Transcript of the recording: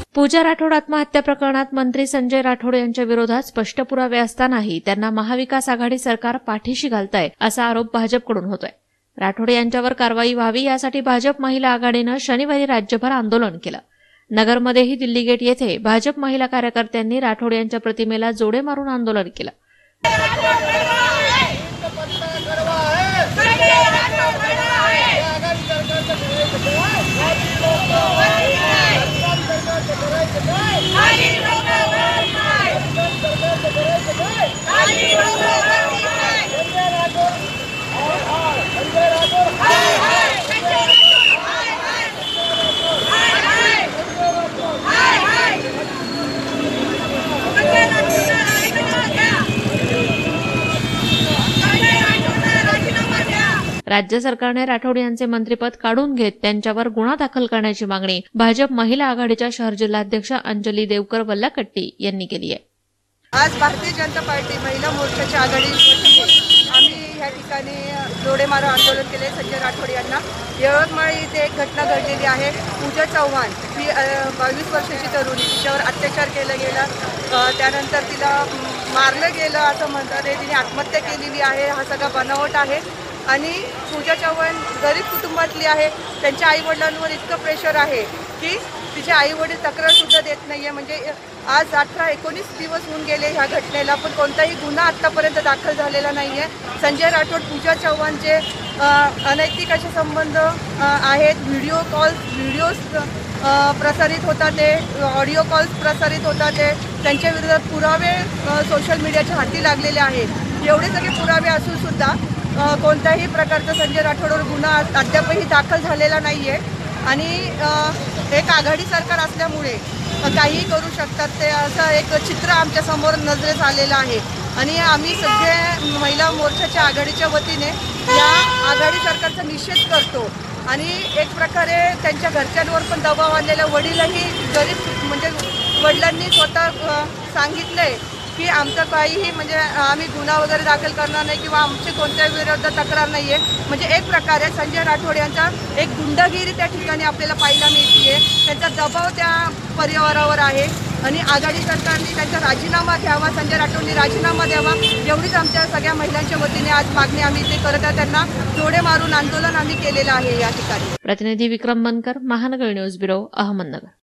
पूजा राठोड आत्महत्या प्रकरणात मंत्री संजय राठोड यांच्या विरोधात स्पष्ट पुरावे असतानाही त्यांना महाविकास आघाडी सरकार पाठीशी घालतंय असा आरोप भाजपकडून होतोय। राठोड यांच्यावर कारवाई व्हावी यासाठी भाजप महिला आघाडीनं शनिवारी राज्यभर आंदोलन केलं। नगरमध्येही दिल्ली गेट येथे भाजप महिला कार्यकर्त्यांनी राठोड यांच्या प्रतिमेला जोडे मारून आंदोलन केलं। राज्य सरकारने राठोड यांचे मंत्रिपद काढून घेत त्यांच्यावर गुन्हा दाखल करण्याची मागणी भाजप महिला आघाडीच्या शहर जिल्हाध्यक्ष अंजली देवकर वल्लाकट्टी यांनी केली आहे। आज भारतीय जनता पार्टी महिला मोर्चाच्या आघाडीवरती आम्ही या ठिकाणी जोडे मारो आंदोलन केले। संजय राठोड यांना यवतमाळ इथे एक घटना घडलेली आहे। पूजा चव्हाण ही 22 वर्षाची तरुणी, तिच्यावर अत्याचार केला गेला, त्यानंतर तिला मारलं गेलं असं म्हणतात। तिने आत्महत्या केलेली आहे। हा सगळा बनावट आहे आणि पूजा चव्हाण गरीब कुटुंबातली आहे। त्यांच्या आईवडिलांवर इतकं प्रेशर आहे की तिचे आईवडील तक्रारसुद्धा देत नाही आहे। म्हणजे आज 18-19 दिवस होऊन गेले ह्या घटनेला, पण कोणताही गुन्हा आत्तापर्यंत दाखल झालेला नाही आहे। संजय राठोड पूजा चव्हाणचे अनैतिक असे संबंध आहेत। व्हिडिओज प्रसारित होतात, ते ऑडिओ कॉल्स प्रसारित होतात, ते त्यांच्या विरोधात पुरावे सोशल मीडियाच्या हाती लागलेले आहेत। एवढे सगळे पुरावे असूनसुद्धा कोणत्याही प्रकारचा संजय राठोडवर गुन्हा अद्यापही दाखल झालेला नाही आहे आणि एक आघाडी सरकार असल्यामुळे काहीही करू शकतात, ते असं एक चित्र आमच्या समोर नजरेस आलेलं आहे। आणि आम्ही सगळे महिला मोर्चाच्या आघाडीच्या वतीने या आघाडी सरकारचा निषेध करतो आणि एक प्रकारे त्यांच्या घरच्यांवर पण दबाव आणलेला। वडीलही गरीब, म्हणजे वडिलांनी स्वतः सांगितलंय की आमचं काहीही, म्हणजे आम्ही गुन्हा वगैरे दाखल करणार नाही किंवा आमची कोणत्याही विरोधात तक्रार नाही आहे। म्हणजे एक प्रकारे संजय राठोड यांचा एक गुंडागिरी त्या ठिकाणी आपल्याला पाहायला मिळते। त्यांचा दबाव त्या परिवारावर आहे आणि आघाडी सरकारने त्यांचा राजीनामा घ्यावा, संजय राठोडनी राजीनामा द्यावा, एवढीच आमच्या सगळ्या महिलांच्या वतीने आज मागणी आम्ही ते करत आहे। त्यांना जोडे मारून आंदोलन आम्ही केलेलं आहे या ठिकाणी। प्रतिनिधी विक्रम बनकर, महानगर न्यूज ब्युरो, अहमदनगर।